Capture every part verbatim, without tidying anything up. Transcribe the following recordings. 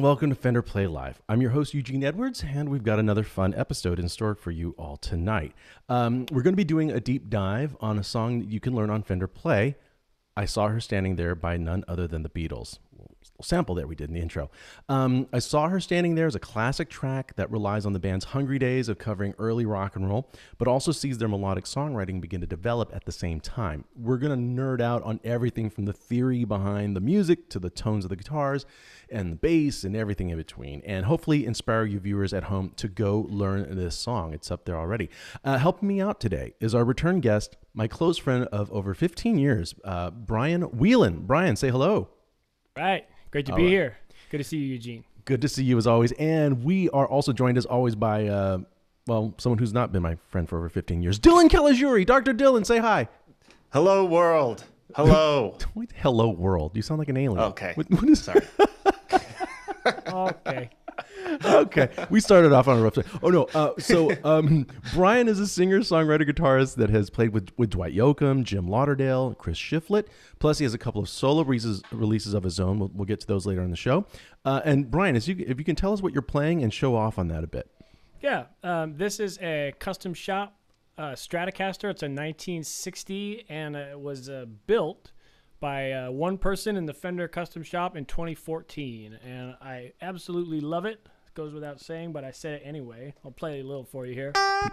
welcome to Fender Play Live. I'm your host, Eugene Edwards, and we've got another fun episode in store for you all tonight. Um, we're going to be doing a deep dive on a song that you can learn on Fender Play. I Saw Her Standing There by none other than the Beatles. Sample there we did in the intro. Um, I Saw Her Standing There is a classic track that relies on the band's hungry days of covering early rock and roll, but also sees their melodic songwriting begin to develop at the same time. We're going to nerd out on everything from the theory behind the music to the tones of the guitars and the bass and everything in between, and hopefully inspire you viewers at home to go learn this song. It's up there already. Uh, helping me out today is our return guest, my close friend of over fifteen years, uh, Brian Whelan. Brian, say hello. Right. Great to All be right. here. Good to see you, Eugene. Good to see you as always. And we are also joined as always by, uh, well, someone who's not been my friend for over fifteen years. Dylan Caligiuri. Doctor Dylan, say hi. Hello, world. Hello. What, hello, world. You sound like an alien. Okay. What, what is Sorry. Okay. Okay. We started off on a rough start. Oh, no. Uh, so um, Brian is a singer, songwriter, guitarist that has played with, with Dwight Yoakam, Jim Lauderdale, Chris Shifflet. Plus, he has a couple of solo releases, releases of his own. We'll, we'll get to those later in the show. Uh, and Brian, as you, if you can tell us what you're playing and show off on that a bit. Yeah. Um, this is a custom shop uh, Stratocaster. It's a nineteen sixty, and it was uh, built by uh, one person in the Fender custom shop in twenty fourteen. And I absolutely love it. It goes without saying, but I said it anyway. I'll play a little for you here.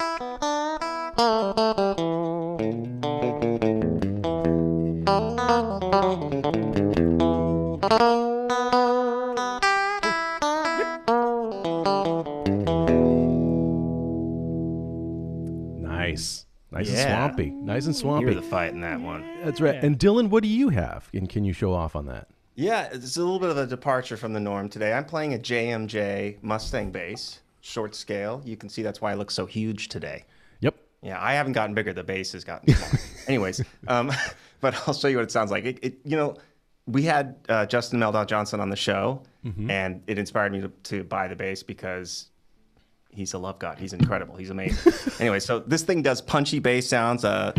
Nice. Nice and Yeah. swampy. Nice and swampy. You're the fight in that one. That's right. Yeah. And Dylan, what do you have? And can you show off on that? Yeah, it's a little bit of a departure from the norm today. I'm playing a J M J Mustang bass, short scale. You can see that's why I look so huge today. Yep. Yeah, I haven't gotten bigger. The bass has gotten smaller. Anyways, um, but I'll show you what it sounds like. It, it, you know, we had uh, Justin Meldau Johnson on the show, Mm-hmm. and it inspired me to, to buy the bass because he's a love god. He's incredible. He's amazing. Anyway, so this thing does punchy bass sounds, uh,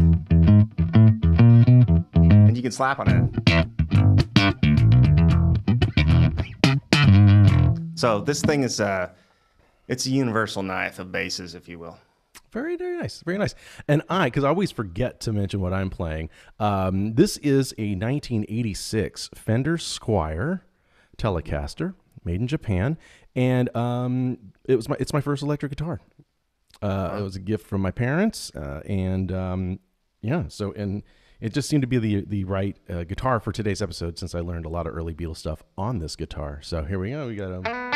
and you can slap on it. So this thing is, uh, it's a universal knife of basses, if you will. Very, very nice. Very nice. And I, because I always forget to mention what I'm playing, um, this is a nineteen eighty-six Fender Squier Telecaster, made in Japan. And um, it was my it's my first electric guitar. Uh, it was a gift from my parents. Uh, and um, yeah, so, and it just seemed to be the, the right uh, guitar for today's episode since I learned a lot of early Beatles stuff on this guitar. So here we go. We got a...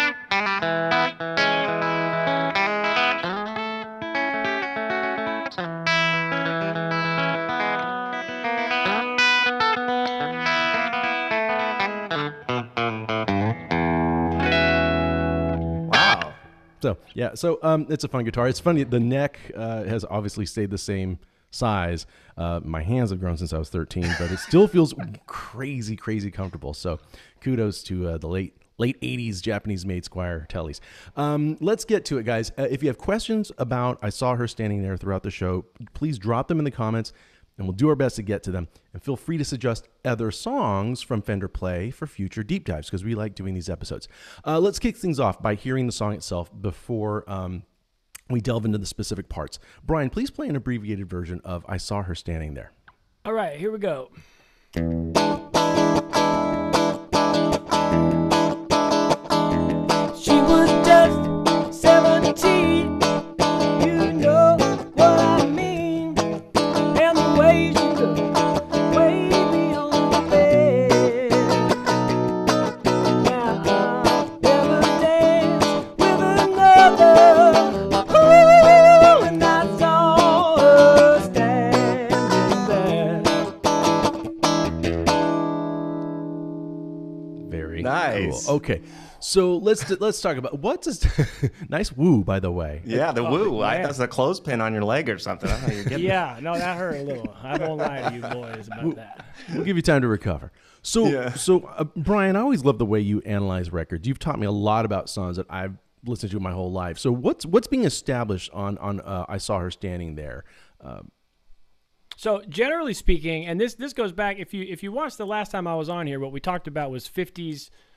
Wow. So yeah, so um, it's a fun guitar. It's funny. The neck uh, has obviously stayed the same size. Uh, my hands have grown since I was thirteen, but it still feels crazy, crazy comfortable. So kudos to uh, the late late eighties Japanese-made Squier Tellies. Um, let's get to it, guys. Uh, if you have questions about I Saw Her Standing There throughout the show, please drop them in the comments, and we'll do our best to get to them. And feel free to suggest other songs from Fender Play for future deep dives, because we like doing these episodes. Uh, let's kick things off by hearing the song itself before um, we delve into the specific parts. Brian, please play an abbreviated version of I Saw Her Standing There. All right, here we go. She was just seventeen. You know what I mean. And the way she looked, way beyond the bed. Now I'll never dance with another. Ooh, and I saw her standing there. Very Nice. cool. Okay, so let's let's talk about what's this nice woo, by the way. Yeah, the Oh, woo. I, yeah. that's a clothespin on your leg or something. I don't know how you're getting Yeah, no, that hurt a little. I won't lie to you boys about that. We'll give you time to recover. So, Yeah. so uh, Brian, I always love the way you analyze records. You've taught me a lot about songs that I've listened to my whole life. So, what's what's being established on on uh, I Saw Her Standing There? Uh, So generally speaking, and this this goes back, if you if you watched the last time I was on here, what we talked about was fifties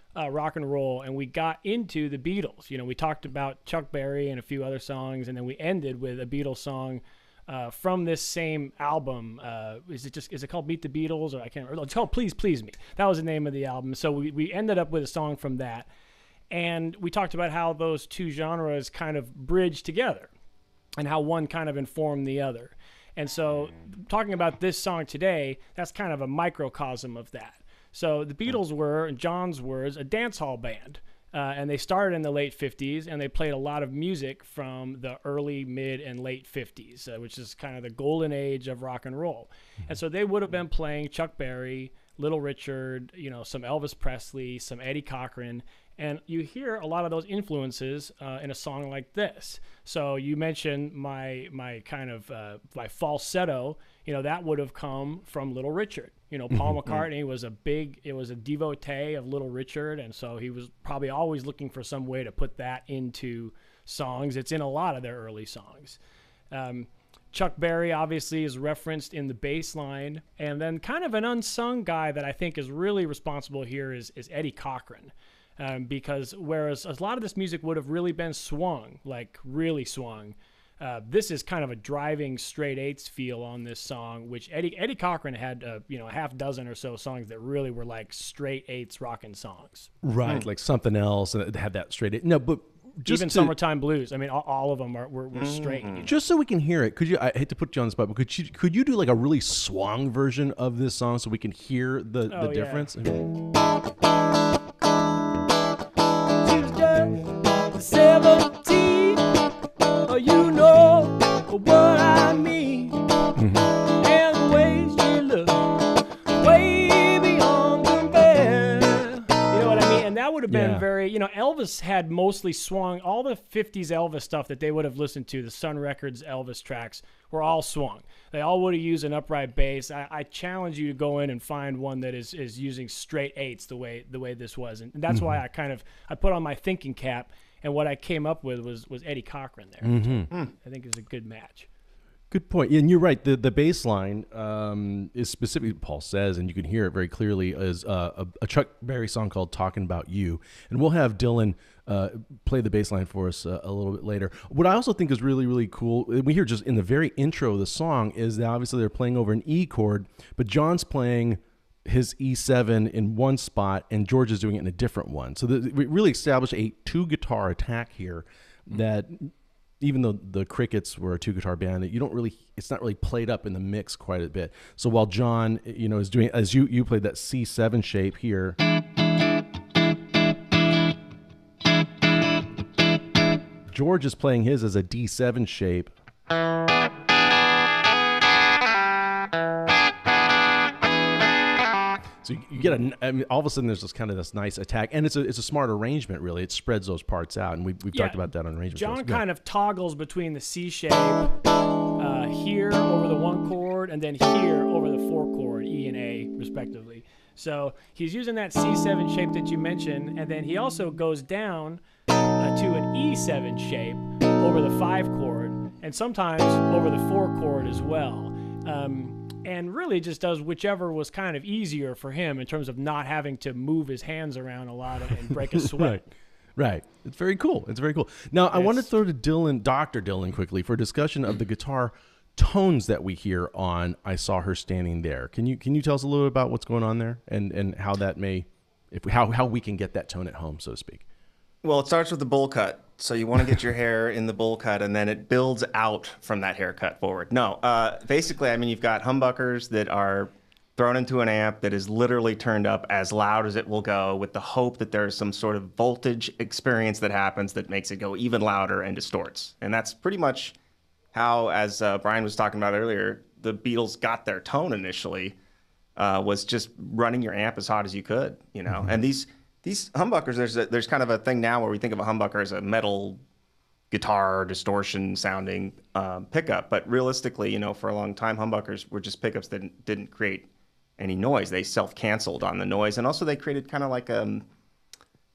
uh, rock and roll, and we got into the Beatles. You know, we talked about Chuck Berry and a few other songs, and then we ended with a Beatles song uh, from this same album. Uh, is it just is it called Meet the Beatles, or I can't remember? It's called Please Please Me. That was the name of the album. So we we ended up with a song from that, and we talked about how those two genres kind of bridge together, and how one kind of informed the other. And so talking about this song today, that's kind of a microcosm of that. So the Beatles were, in John's words, a dance hall band. Uh, and they started in the late fifties, and they played a lot of music from the early, mid, and late fifties, uh, which is kind of the golden age of rock and roll. And so they would have been playing Chuck Berry, Little Richard, you know, some Elvis Presley, some Eddie Cochran, and you hear a lot of those influences uh, in a song like this. So you mentioned my my kind of uh, my falsetto. You know, that would have come from Little Richard. You know, Paul McCartney was a big, it was a devotee of Little Richard, and so he was probably always looking for some way to put that into songs. It's in a lot of their early songs. Um, Chuck Berry obviously is referenced in the bass line, and then kind of an unsung guy that I think is really responsible here is, is Eddie Cochran. Um, because whereas a lot of this music would have really been swung, like really swung, uh, this is kind of a driving straight eights feel on this song, which Eddie Eddie Cochran had, uh, you know, a half dozen or so songs that really were like straight eights rocking songs. Right, mm. like Something Else, and it had that straight eight. No, but just even to, Summertime Blues. I mean, all, all of them are were, were straight. Mm-hmm. Just so we can hear it, could you? I hate to put you on the spot, but could you could you do like a really swung version of this song so we can hear the oh, the yeah. difference? seventeen, oh, you know what I mean. Mm-hmm. And the way she looks way beyond compare. You know what I mean? And that would have been yeah. very, you know, Elvis had mostly swung. All the fifties Elvis stuff that they would have listened to, the Sun Records Elvis tracks, were all swung. They all would have used an upright bass. I, I challenge you to go in and find one that is is using straight eights the way the way this was. And that's mm-hmm. why I kind of, I put on my thinking cap. And what I came up with was was Eddie Cochran there. Mm-hmm. So I think is a good match. Good point. And you're right. The the bass line um, is specifically, Paul says, and you can hear it very clearly, is uh, a, a Chuck Berry song called Talking About You. And we'll have Dylan uh, play the bass line for us uh, a little bit later. What I also think is really, really cool, we hear just in the very intro of the song, is that obviously they're playing over an E chord, but John's playing his E seven in one spot and George is doing it in a different one. So the, we really established a two guitar attack here that even though the Crickets were a two guitar band, that you don't really, it's not really played up in the mix quite a bit. So while John, you know, is doing, as you, you played that C seven shape here, George is playing his as a D seven shape. So you, you get a, I mean, all of a sudden there's this kind of this nice attack, and it's a it's a smart arrangement, really. It spreads those parts out, and we, we've yeah, talked about that on arrangement. John shows. kind yeah. of toggles between the C shape uh, here over the one chord, and then here over the four chord, E and A, respectively. So he's using that C seven shape that you mentioned, and then he also goes down uh, to an E seven shape over the five chord, and sometimes over the four chord as well. Um, and really just does whichever was kind of easier for him in terms of not having to move his hands around a lot and break a sweat. Right. Right. It's very cool. It's very cool. Now, it's, I want to throw to Dylan, Doctor Dylan, quickly for a discussion of the guitar tones that we hear on I Saw Her Standing There. Can you can you tell us a little bit about what's going on there and, and how that may, if we, how, how we can get that tone at home, so to speak? Well, it starts with the bowl cut. So you want to get your hair in the bowl cut, and then it builds out from that haircut forward. No, uh, basically, I mean, you've got humbuckers that are thrown into an amp that is literally turned up as loud as it will go with the hope that there's some sort of voltage experience that happens that makes it go even louder and distorts. And that's pretty much how, as uh, Brian was talking about earlier, the Beatles got their tone initially, uh, was just running your amp as hot as you could, you know, mm-hmm. and these... These humbuckers, there's a, there's kind of a thing now where we think of a humbucker as a metal guitar distortion sounding um, pickup. But realistically, you know, for a long time, humbuckers were just pickups that didn't, didn't create any noise. They self-canceled on the noise. And also they created kind of like um,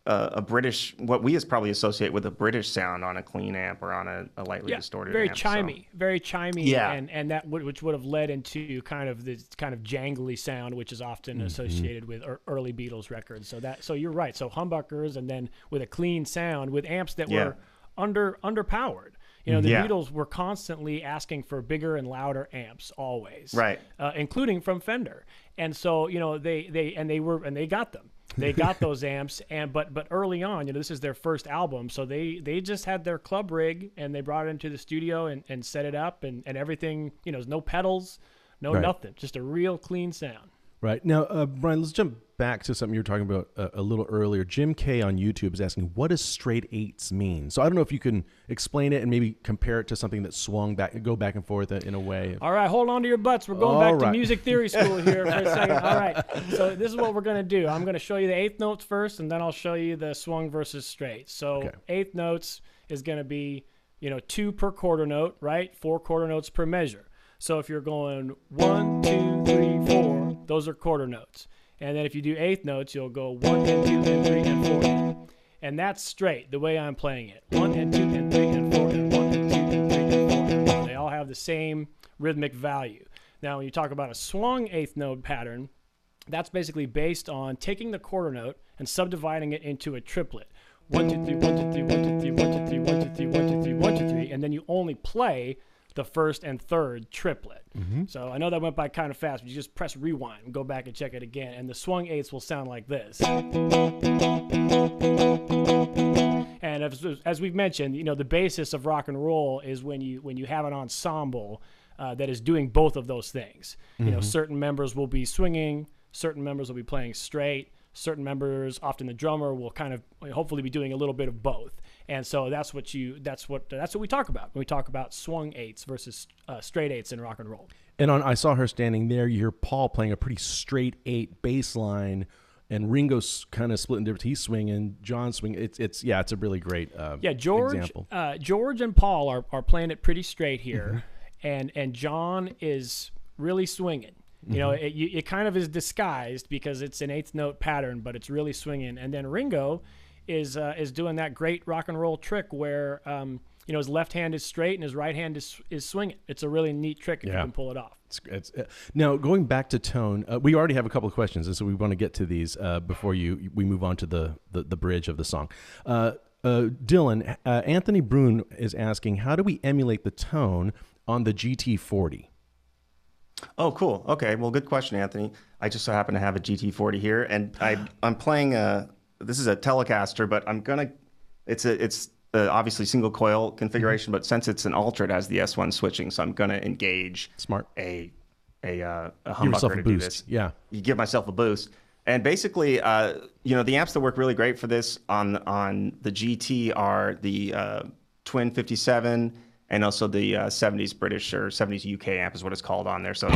a, a British, what we is probably associate with a British sound on a clean amp or on a, a lightly yeah, distorted very amp. chimey, so. very chimey, Yeah. and and that would, which would have led into kind of this kind of jangly sound, which is often Mm-hmm. associated with er, early Beatles records. So that so you're right. So humbuckers, and then with a clean sound with amps that Yeah. were under underpowered. You know, the Yeah. Beatles were constantly asking for bigger and louder amps always, Right. Uh, including from Fender. And so, you know, they they and they were and they got them. They got those amps, and but but early on, you know, this is their first album, so they they just had their club rig and they brought it into the studio and, and set it up, and, and everything. You know, no pedals, no Right. nothing, just a real clean sound. Right. Now, uh, Brian, let's jump back to something you were talking about uh, a little earlier. Jim K on YouTube is asking, what does straight eights mean? So I don't know if you can explain it and maybe compare it to something that swung back, go back and forth in a way. All right, hold on to your butts. We're going All back right. to music theory school here for a second. All right, so this is what we're going to do. I'm going to show you the eighth notes first, and then I'll show you the swung versus straight. So Okay. eighth notes is going to be, you know, two per quarter note, right? Four quarter notes per measure. So if you're going one, two, three, four, those are quarter notes. And then if you do eighth notes, you'll go one and two and three and four. And that's straight, the way I'm playing it. One and two and three and four and one and two and three and four and one. They all have the same rhythmic value. Now, when you talk about a swung eighth note pattern, that's basically based on taking the quarter note and subdividing it into a triplet. One, two, three, one, two, three, one, two, three, one, two, three, one, two, three, one, two, three, one, two, three, and then you only play the first and third triplet. Mm-hmm. So I know that went by kind of fast, but you just press rewind and go back and check it again, and the swung eighths will sound like this. And as, as we've mentioned, you know, the basis of rock and roll is when you when you have an ensemble uh, that is doing both of those things. You know, certain members will be swinging, certain members will be playing straight, certain members, often the drummer, will kind of hopefully be doing a little bit of both. And so that's what you that's what that's what we talk about when we talk about swung eights versus uh, straight eights in rock and roll. And on I Saw Her Standing There, you hear Paul playing a pretty straight eight bass line, and Ringo's kind of splitting different. He's swinging, John's swinging. It's it's yeah, it's a really great uh, Yeah, George example. uh, George and Paul are, are playing it pretty straight here, and and John is really swinging. You know, it, you- it kind of is disguised because it's an eighth note pattern, but it's really swinging. And then Ringo is uh, is doing that great rock and roll trick where um, you know, his left hand is straight and his right hand is is swinging. It's a really neat trick if Yeah. you can pull it off. It's, it's, uh, now going back to tone, uh, we already have a couple of questions, and so we want to get to these uh, before you we move on to the the, the bridge of the song. Uh, uh, Dylan, uh, Anthony Brune is asking, how do we emulate the tone on the G T forty? Oh, cool. Okay. Well, good question, Anthony. I just so happen to have a G T forty here, and I, I'm playing a, this is a Telecaster, but I'm going to, it's a, it's uh, obviously single coil configuration, but since it's an Ultra, it has the S one switching, so I'm going to engage Smart. a, a, uh, a Give yourself humbucker a to do boost. this. Yeah. You give myself a boost. And basically, uh, you know, the amps that work really great for this on, on the G T are the uh, Twin fifty-seven, and also the uh, seventies British or seventies U K amp is what it's called on there. So,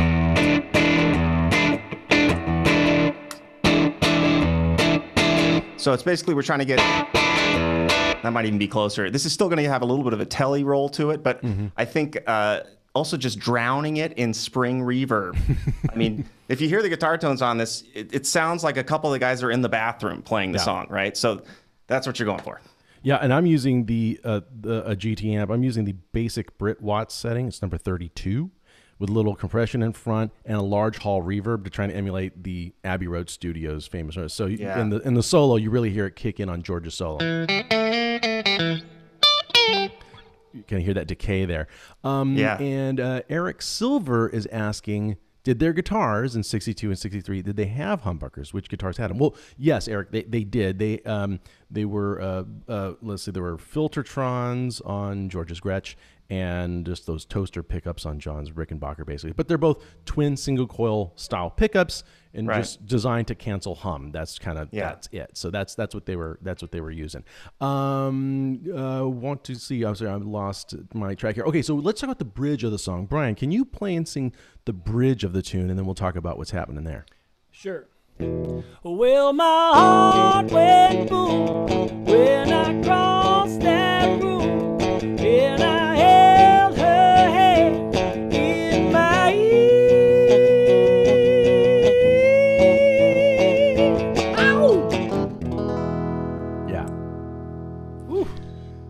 so it's basically we're trying to get, that might even be closer. This is still going to have a little bit of a telly roll to it, but I think uh, also just drowning it in spring reverb. I mean, if you hear the guitar tones on this, it, it sounds like a couple of the guys are in the bathroom playing the Yeah. song, right? So that's what you're going for. Yeah, and I'm using the uh, the a G T amp. I'm using the basic Brit Watts setting. It's number thirty-two, with a little compression in front and a large hall reverb to try and emulate the Abbey Road Studios famous. So you- Yeah. in the in the solo, you really hear it kick in on George's solo. You can hear that decay there. Um, Yeah. And uh, Eric Silver is asking, did their guitars in sixty-two and sixty-three, did they have humbuckers? Which guitars had them? Well, yes, Eric, they, they did. They um they were uh, uh let's see, there were Filtertrons on George's Gretsch and just those toaster pickups on John's Rickenbacker, basically. But they're both twin single coil style pickups and Right. just designed to cancel hum. That's kind of Yeah. that's it. So that's that's what they were that's what they were using. Um, uh, want to see? I'm sorry, I lost my track here. Okay, so let's talk about the bridge of the song. Brian, can you play and sing the bridge of the tune, and then we'll talk about what's happening there. Sure. Well, my heart went boom when I crossed that room, and I held her hand in my ear. Ow!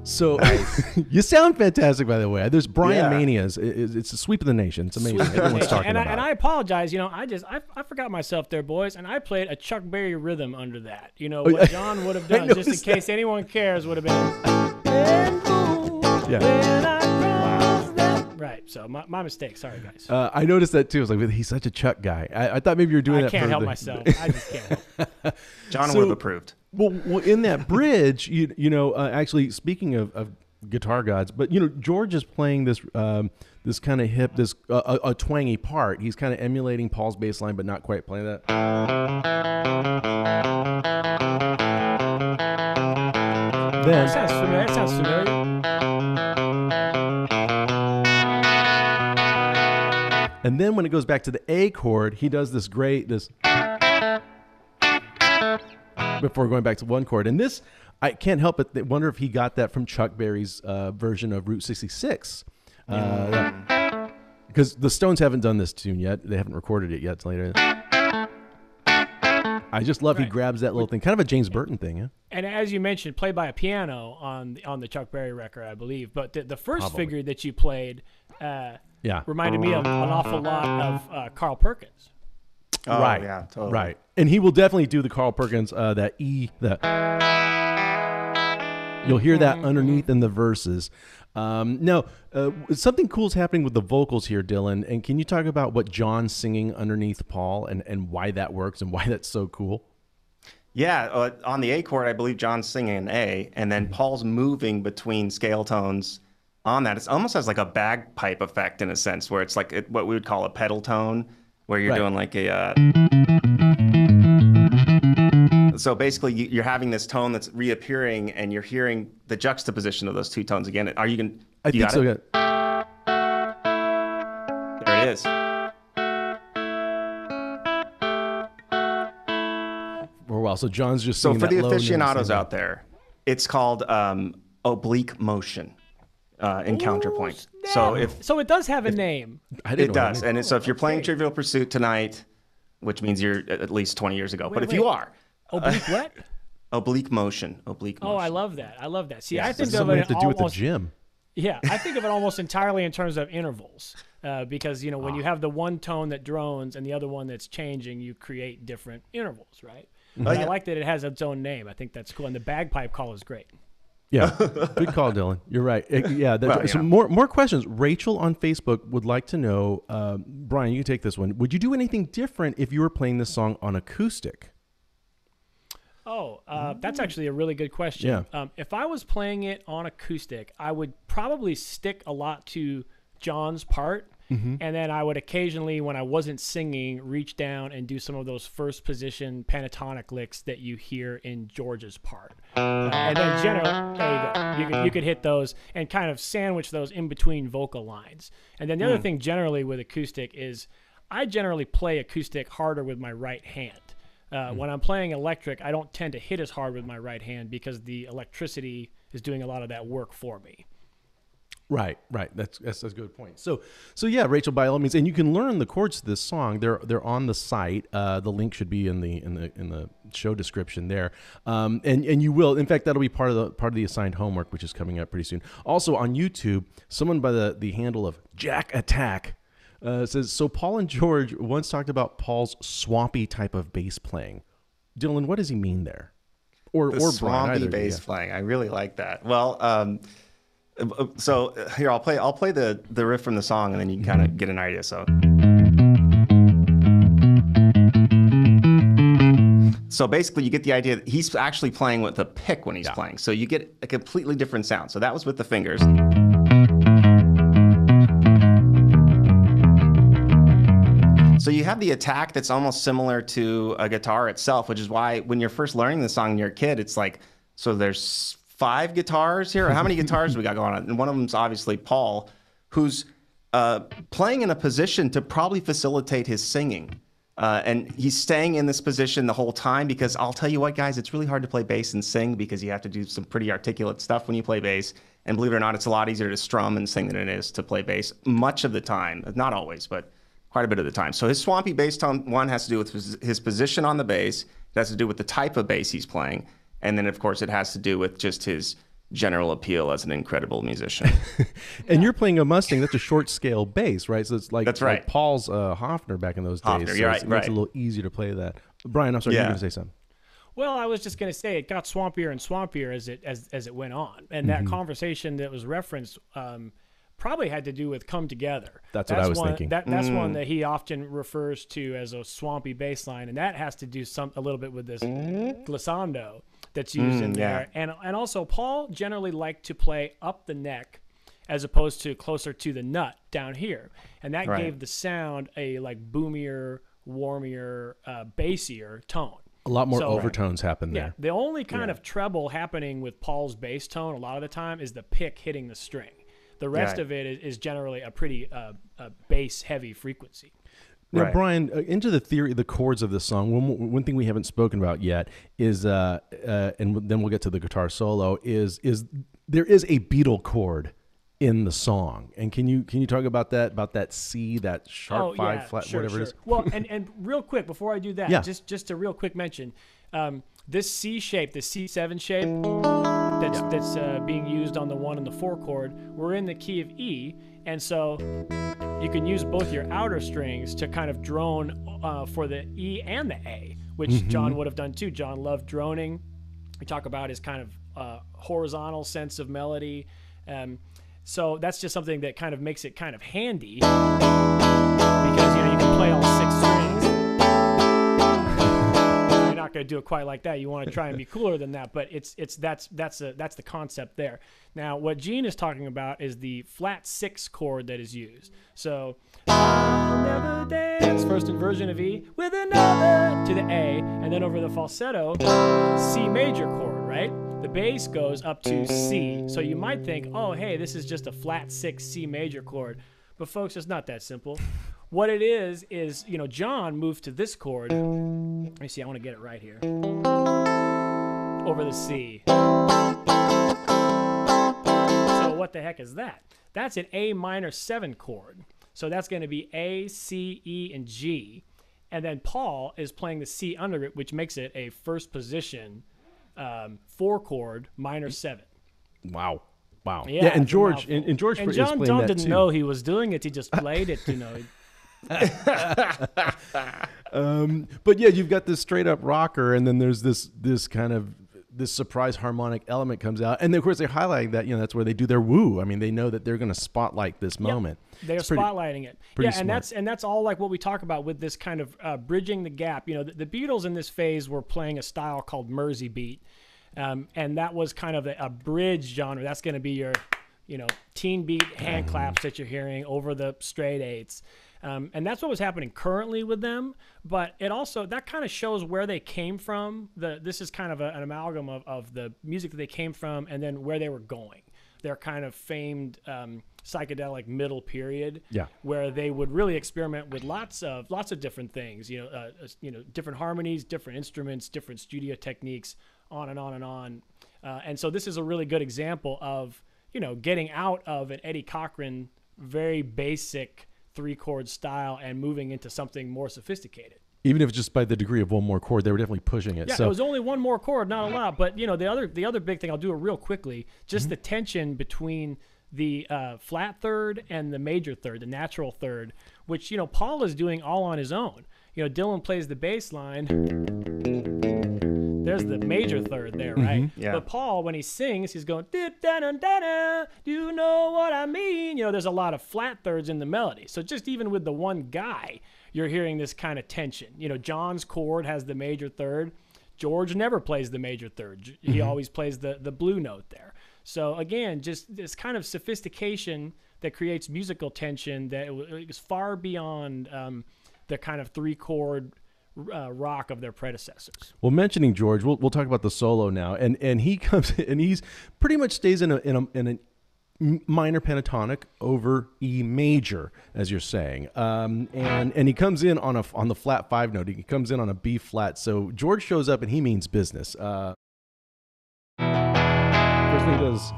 So Nice. you sound fantastic, by the way. There's Brian Yeah. Manias. It- It's, it's a sweep of the nation. It's amazing. Everyone's talking and I, about and it. I apologize. You know, I just I, I forgot myself there, boys, and I played a Chuck Berry rhythm under that. You know Oh, what yeah. John would have I done, just in noticed case anyone cares, would have been. Yeah. When I cross that- Right. So my, my mistake. Sorry, guys. Uh, I noticed that too. I was like, he's such a Chuck guy. I, I thought maybe you were doing I that can't for help the- myself. I just can't help. John So- would have approved. Well, well, in that bridge, you you know, uh, actually speaking of, of guitar gods, but you know, George is playing this um, this kind of hip, this uh, a, a twangy part. He's kind of emulating Paul's bass line, but not quite playing that. That Then, sounds familiar. That sounds familiar. and then when it goes back to the A chord, he does this great this before going back to one chord. And this, I can't help but th- wonder if he got that from Chuck Berry's uh, version of Route sixty-six. Uh, because the Stones haven't done this tune yet. They haven't recorded it yet. It's later. I just love he Right. grabs that little thing, kind of a James Burton thing. Yeah? And as you mentioned, played by a piano on the, on the Chuck Berry record, I believe. But the, the first Probably. figure that you played uh, Yeah. reminded me of an awful lot of uh, Carl Perkins. Oh, right. yeah, totally. Right. And he will definitely do the Carl Perkins, uh, that E, the. You'll hear that underneath in the verses. Um, now, uh, something cool is happening with the vocals here, Dylan. And can you talk about what John's singing underneath Paul and, and why that works and why that's so cool? Yeah, uh, on the A chord, I believe John's singing an A, and then Paul's moving between scale tones on that. It's almost has like a bagpipe effect in a sense, where it's like it, what we would call a pedal tone, where you're Right. doing like a. Uh... So basically, you, you're having this tone that's reappearing, and you're hearing the juxtaposition of those two tones again. Are you going? I think so. It? Yeah. There it is. For a while. So John's just So singing for that the low note, aficionados singing out there, it's called um, oblique motion uh, in counterpoint. So if So it does have a name. I didn't it know what does, meant. and so if you're playing okay. Trivial Pursuit tonight, which means you're at least twenty years ago, but Wait, if you wait. are, Oblique what? oblique motion, oblique motion. Oh, I love that. I love that. See, Yeah, I this think This is of something we it have to do with the almost, gym. yeah, I think of it almost entirely in terms of intervals, uh, because you know when you have the one tone that drones and the other one that's changing, you create different intervals, right? Oh, And I yeah. like that it has its own name. I think that's cool, and the bagpipe call is great. Yeah, good call, Dylan. You're right. It- yeah, that, Well, so yeah. more more questions. Rachel on Facebook would like to know, um, Brian, you can take this one. Would you do anything different if you were playing this song on acoustic? Oh, uh, that's actually a really good question. Yeah. Um, if I was playing it on acoustic, I would probably stick a lot to John's part. Mm-hmm. And then I would occasionally, when I wasn't singing, reach down and do some of those first position pentatonic licks that you hear in George's part. Uh, and then generally, there you go. You could, you could hit those and kind of sandwich those in between vocal lines. And then the other thing generally with acoustic is I generally play acoustic harder with my right hand. Uh, When I'm playing electric, I don't tend to hit as hard with my right hand because the electricity is doing a lot of that work for me. Right, right. That's, that's that's a good point. So, so yeah, Rachel, by all means, and you can learn the chords to this song. They're they're on the site. Uh, the link should be in the in the in the show description there. Um, and and you will, in fact, that'll be part of the part of the assigned homework, which is coming up pretty soon. Also on YouTube, someone by the the handle of Jack Attack uh, says, so Paul and George once talked about Paul's swampy type of bass playing. Dylan, what does he mean there? Or The or Brian, swampy either, bass yeah. playing. I really like that. Well, um, so uh, here I'll play. I'll play the the riff from the song, and then you can kind of get an idea. So, so basically, you get the idea that he's actually playing with a pick when he's Yeah. playing. So you get a completely different sound. So that was with the fingers. So you have the attack that's almost similar to a guitar itself, which is why when you're first learning the song and you're a kid, it's like, so there's five guitars here? How many guitars do we got going on? And one of them's obviously Paul, who's uh, playing in a position to probably facilitate his singing. Uh, and he's staying in this position the whole time because I'll tell you what, guys, it's really hard to play bass and sing because you have to do some pretty articulate stuff when you play bass. And believe it or not, it's a lot easier to strum and sing than it is to play bass much of the time. Not always, but quite a bit of the time. So his swampy bass tone, one, has to do with his, his position on the bass. It has to do with the type of bass he's playing. And then, of course, it has to do with just his general appeal as an incredible musician. And you're playing a Mustang. That's a short scale bass, right? So it's like, That's right. like Paul's uh, Hofner back in those Hofner, days. So you're it's- right, it makes it right. a little easier to play that. Brian, I'm sorry, Yeah. you were going to say something. Well, I was just going to say it got swampier and swampier as it as as it went on, and that conversation that was referenced um, probably had to do with "Come Together." That's what I was one, thinking. That, that's one that he often refers to as a swampy bass line, and that has to do some a little bit with this glissando that's used in Mm, there, yeah. and and also Paul generally liked to play up the neck as opposed to closer to the nut down here, and that Right. gave the sound a like boomier, warmier, uh, bassier tone. A lot more So- overtones happen Yeah, there. the only kind Yeah. of treble happening with Paul's bass tone a lot of the time is the pick hitting the string. The rest Yeah. of it is, is generally a pretty uh, uh, bass heavy frequency. Now, Right. Brian, uh, into the theory, the chords of this song. One, one thing we haven't spoken about yet is, uh, uh, and then we'll get to the guitar solo. Is is there is a Beatle chord in the song, and can you can you talk about that about that C, that sharp five flat, Oh, sure, whatever sure. it is? Well, and, and real quick before I do that, Yeah. just just a real quick mention, um, this C shape, the C seven shape that's that's uh, being used on the one and the four chord, we're in the key of E, and so you can use both your outer strings to kind of drone uh, for the E and the A, which Mm-hmm. John would have done too. John loved droning. We talk about his kind of uh, horizontal sense of melody. Um, so that's just something that kind of makes it kind of handy because you know you can play all six strings. You're not going to do it quite like that. You want to try and be cooler than that, but it's it's that's that's a, that's the concept there. Now, what Gene is talking about is the flat six chord that is used. So I'll never dance, first inversion of E with another to the A, and then over the falsetto, C major chord, right? The bass goes up to C. So you might think, oh, hey, this is just a flat six C major chord. But folks, it's not that simple. What it is, is, you know, John moved to this chord. Let me see, I want to get it right here. Over the C. So what the heck is that? That's an A minor seven chord. So that's going to be A, C, E, and G. And then Paul is playing the C under it, which makes it a first position um, four chord minor seven. Wow, wow. Yeah, Yeah, and it's a George mouthful. and, and George And is John playing John that didn't too. know he was doing it. He just played it, you know. Um, but yeah, you've got this straight up rocker, and then there's this this kind of this surprise harmonic element comes out, and then, of course they're highlighting that. You know, that's where they do their woo. I mean, they know that they're going to spotlight this moment. They're It's pretty- spotlighting it. pretty Yeah, and smart. that's and that's all like what we talk about with this kind of uh, bridging the gap. You know, the, the Beatles in this phase were playing a style called Mersey beat, um, and that was kind of a, a bridge genre. That's going to be your, you know, teen beat hand claps that you're hearing over the straight eights. Um, and that's what was happening currently with them, but it also that kind of shows where they came from. The this is kind of a, an amalgam of, of the music that they came from and then where they were going. Their kind of famed um, psychedelic middle period, Yeah. where they would really experiment with lots of lots of different things. You know, uh, uh, you know, different harmonies, different instruments, different studio techniques, on and on and on. Uh, and so this is a really good example of you know getting out of an Eddie Cochran very basic three chord style and moving into something more sophisticated. Even if it's just by the degree of one more chord, they were definitely pushing it. Yeah, so it was only one more chord, not a lot. But you know, the other the other big thing, I'll do it real quickly. Just Mm-hmm. the tension between the uh, flat third and the major third, the natural third, which you know Paul is doing all on his own. You know, Dylan plays the bass line. There's the major third there, right? Yeah. But Paul, when he sings, he's going, da da da da da. Do you know what I mean? You know, there's a lot of flat thirds in the melody. So just even with the one guy, you're hearing this kind of tension. You know, John's chord has the major third. George never plays the major third. He always plays the the blue note there. So again, just this kind of sophistication that creates musical tension that is far beyond um, the kind of three chord uh, rock of their predecessors. Well, mentioning George, we'll we'll talk about the solo now, and and he comes and he's pretty much stays in a in a in a minor pentatonic over E major, as you're saying, um, and and he comes in on a on the flat five note. He comes in on a B flat. So George shows up and he means business. Uh, first thing he does.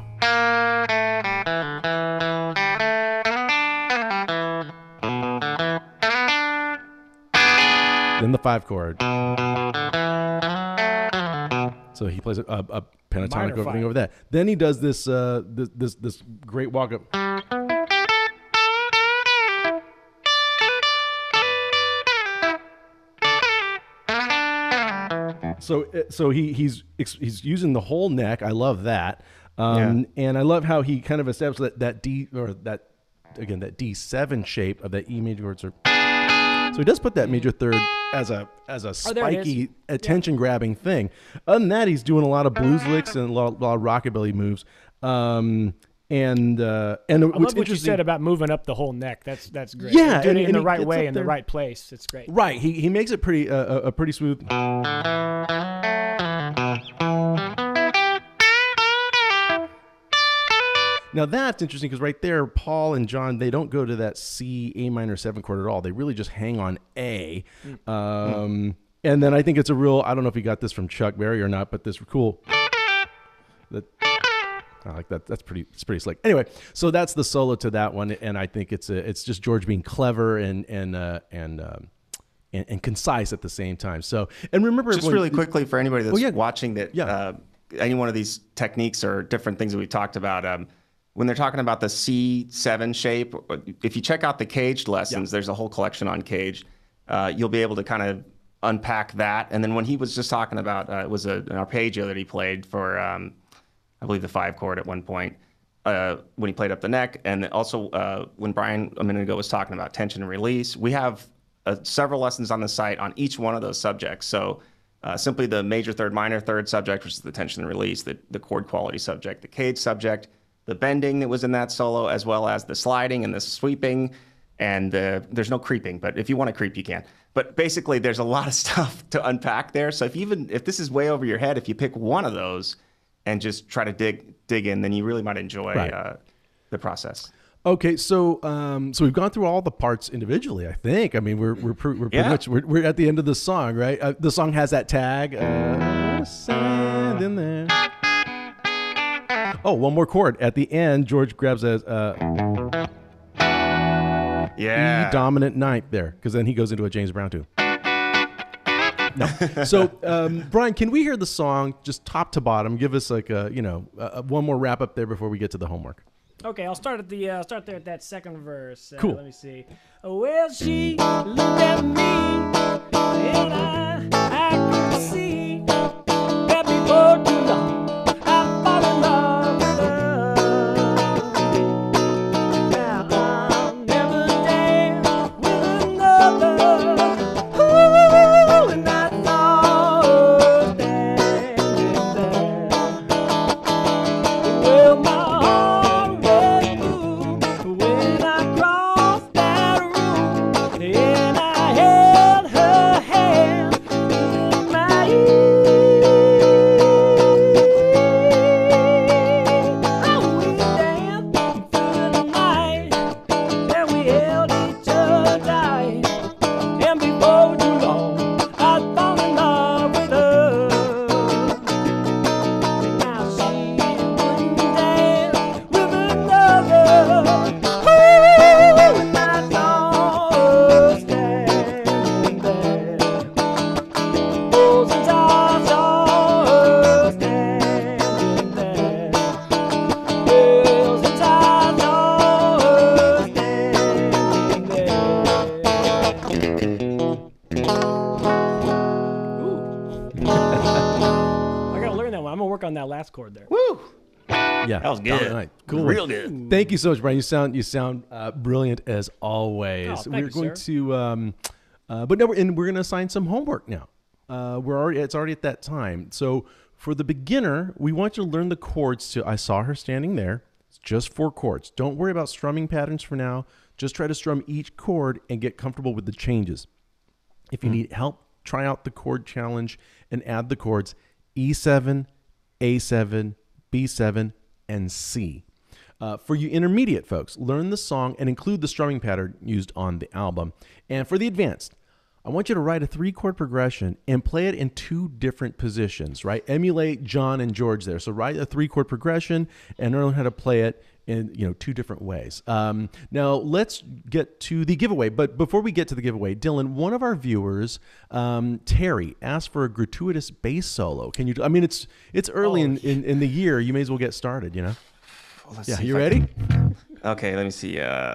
Then the five chord. So he plays a, a, a pentatonic Minor opening five. over that. Then he does this uh, this this, this great walk up. So so he he's he's using the whole neck. I love that. Um, Yeah. And I love how he kind of established that, that D or that again that D seven shape of that E major chord. So so he does put that major third as a as a Oh, there it spiky is. attention grabbing thing. Other than that, he's doing a lot of blues licks and a lot, a lot of rockabilly moves. Um, and uh, and I what's love what you interesting, said about moving up the whole neck. That's that's great. Yeah, You're doing and- it in and the he right gets way up in the there. right place. It's great. right? He he makes it pretty uh, a, a pretty smooth. Now that's interesting because right there, Paul and John, they don't go to that C, A minor seven chord at all. They really just hang on A. Um, and then I think it's a real, I don't know if you got this from Chuck Berry or not, but this cool. That, I like that. That's pretty, it's pretty slick. Anyway, so that's the solo to that one. And I think it's a, it's just George being clever and, and, uh, and, um, and, and concise at the same time. So, and remember, Just when- really quickly for anybody that's yeah. watching that, Yeah. uh, any one of these techniques or different things that we've talked about, um, when they're talking about the C seven shape, if you check out the caged lessons, there's a whole collection on cage. Uh, you'll be able to kind of unpack that. And then when he was just talking about, uh, it was a, an arpeggio that he played for, um, I believe the five chord at one point, uh, when he played up the neck. And also uh, when Brian a minute ago was talking about tension and release, we have uh, several lessons on the site on each one of those subjects. So uh, simply the major third, minor third subject, which is the tension and release, the, the chord quality subject, the cage subject, the bending that was in that solo, as well as the sliding and the sweeping. And uh, there's no creeping, but if you want to creep, you can. But basically, there's a lot of stuff to unpack there. So if you even if this is way over your head, if you pick one of those and just try to dig dig in, then you really might enjoy Right. uh, the process. Okay, so um, so we've gone through all the parts individually. I think. I mean, we're we're, pre- we're pretty Yeah. much we're, we're at the end of the song, right? Uh, the song has that tag. Uh, sand in there. Oh, one more chord at the end. George grabs a, a Yeah. E dominant ninth there, because then he goes into a James Brown tune. No. So, um, Brian, can we hear the song just top to bottom? Give us like a you know uh, one more wrap up there before we get to the homework. Okay, I'll start at the uh, start there at that second verse. Uh, Cool. Let me see. Well, she looked at me, and I, I could see that before too long I fall in love with her. Now I'll never dance with another. Ooh, and I saw her standing there. Well, my heart went boom when I crossed that room, and I held her hand in my ear. Oh, we danced through the night, and we held each other tight, and before too long, I'd fall in love with her. Now she wouldn't dance with another. Ooh, and I saw her standing there. Oh, since I saw her standing there. Well, since I saw her standing there. Ooh. I gotta learn that one. I'm gonna work on that last chord there. Woo! Yeah, That was good. All right, cool. Real good. Thank you so much, Brian. You sound you sound uh, brilliant as always. Oh, thank we're you, going sir. to, um, uh, but no, we're, and we're going to assign some homework now. Uh, we're already it's already at that time. So for the beginner, we want you to learn the chords to "I Saw Her Standing There." It's just four chords. Don't worry about strumming patterns for now. Just try to strum each chord and get comfortable with the changes. If you need help, try out the chord challenge and add the chords E seven, A seven, B seven, and C. Uh, for you intermediate folks, learn the song and include the strumming pattern used on the album. And for the advanced, I want you to write a three chord progression and play it in two different positions, right? Emulate John and George there. So write a three chord progression and learn how to play it in, you know, two different ways. Um, now let's get to the giveaway. But before we get to the giveaway, Dylan, one of our viewers, um, Terry, asked for a gratuitous bass solo. Can you, I mean, it's, it's early Oh, in, in, in the year. You may as well get started, you know? Well, let's Yeah. see You if I ready? can- Okay, let me see. Uh...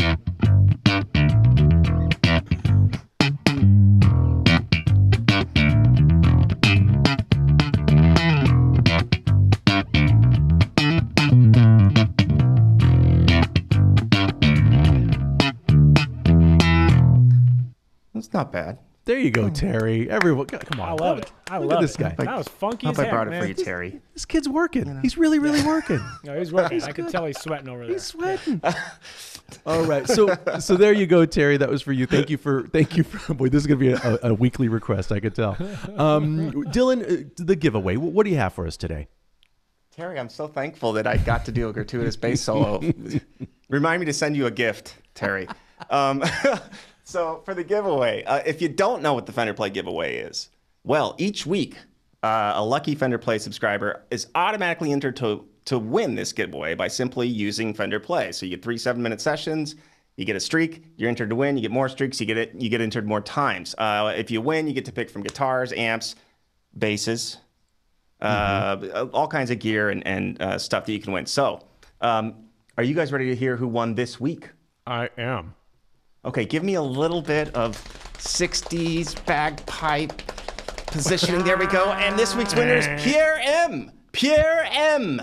It's not bad. There you go, Terry. Everyone, come on. I love it. I Look love at this it. guy. That was funky I as hope I heck, brought it man. for you, Terry. This kid's working. He's really, really working. No, he's working. I can tell he's sweating over there. He's sweating. All right. So so there you go, Terry. That was for you. Thank you for thank you for boy, this is gonna be a, a weekly request, I could tell. Um, Dylan, uh, the giveaway. What, what do you have for us today? Terry, I'm so thankful that I got to do a gratuitous bass solo. Remind me to send you a gift, Terry. Um, so for the giveaway, uh, if you don't know what the Fender Play giveaway is, well, each week uh, a lucky Fender Play subscriber is automatically entered to to win this giveaway by simply using Fender Play. So you get three seven-minute sessions, you get a streak, you're entered to win, you get more streaks, you get it, you get entered more times. Uh, if you win, you get to pick from guitars, amps, basses, uh, mm-hmm. all kinds of gear and, and uh, stuff that you can win. So um, are you guys ready to hear who won this week? I am. Okay, give me a little bit of sixties bagpipe positioning. There we go. And this week's winner is Pierre M. Pierre M.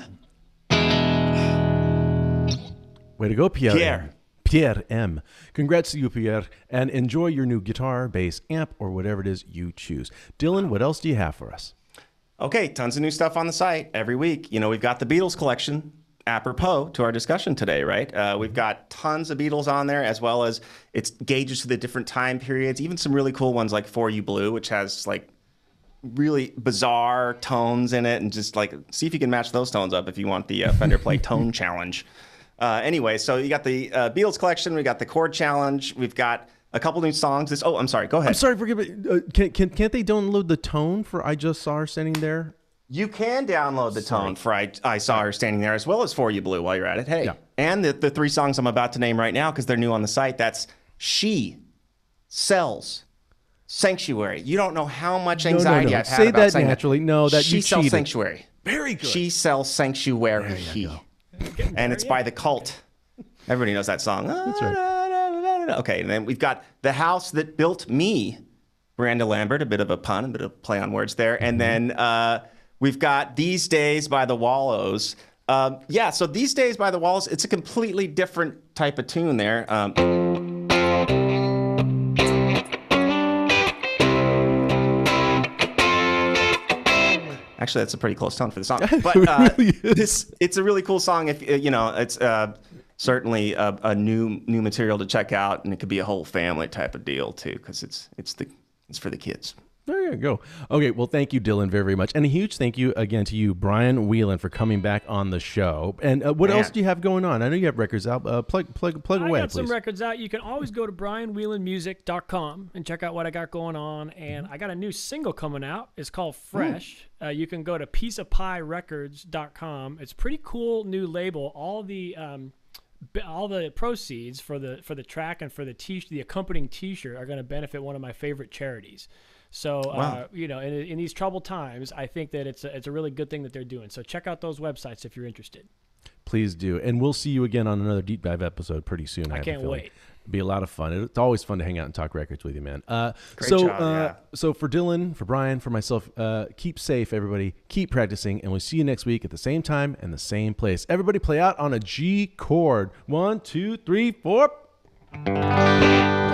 Way to go, Pierre. Pierre. M. Pierre M. Congrats to you, Pierre, and enjoy your new guitar, bass, amp, or whatever it is you choose. Dylan, what else do you have for us? Okay, tons of new stuff on the site every week. You know, we've got the Beatles collection, apropos to our discussion today, right? Uh, we've got tons of Beatles on there, as well as it's gauges to the different time periods, even some really cool ones like For You Blue, which has like really bizarre tones in it, and just like see if you can match those tones up if you want the uh, Fender Play Tone Challenge. Uh, anyway, so you got the uh, Beatles collection, we got the chord challenge, we've got a couple new songs. This, oh, I'm sorry, go ahead. I'm sorry, forgive me. Uh, can, can, can't they download the tone for I Just Saw Her Standing There? You can download the tone for I, I Saw Her Standing There, as well as For You Blue while you're at it. Hey, Yeah. and the, the three songs I'm about to name right now, because they're new on the site, that's She Sells Sanctuary. You don't know how much anxiety no, no. I've had Say about that saying naturally. that. No, that She you Sells cheated. Sanctuary. Very good. She Sells Sanctuary. There you go. And it's by The Cult. Everybody knows that song. That's right. Okay, and then we've got The House That Built Me, Miranda Lambert, a bit of a pun, a bit of play on words there. And then uh, we've got These Days by The Wallows. Um, yeah, so These Days by The Wallows, it's a completely different type of tune there. Um, Actually, that's a pretty close tone for the song. But uh, It really is. this, it's a really cool song. If you know, it's uh, certainly a, a new new material to check out, and it could be a whole family type of deal too, because it's it's the it's for the kids. There you go. Okay, well, thank you, Dylan, very, very much. And a huge thank you again to you, Brian Whelan, for coming back on the show. And uh, what Man. else do you have going on? I know you have records out. Uh, plug plug, plug I away, got please. some records out. You can always go to brian whelan music dot com and check out what I got going on. And I got a new single coming out. It's called Fresh. Uh, you can go to piece of pie records dot com. It's a pretty cool new label. All the um, b- all the proceeds for the for the track and for the t the accompanying T-shirt are going to benefit one of my favorite charities. So, uh, Wow. you know, in, in these troubled times, I think that it's a, it's a really good thing that they're doing. So check out those websites if you're interested. Please do. And we'll see you again on another deep dive episode pretty soon. I, I have a can't feeling. wait. It'll be a lot of fun. It's always fun to hang out and talk records with you, man. Uh, Great so, job, uh, yeah. so for Dylan, for Brian, for myself, uh, keep safe, everybody. Keep practicing, and we'll see you next week at the same time and the same place. Everybody play out on a G chord. One, two, three, four.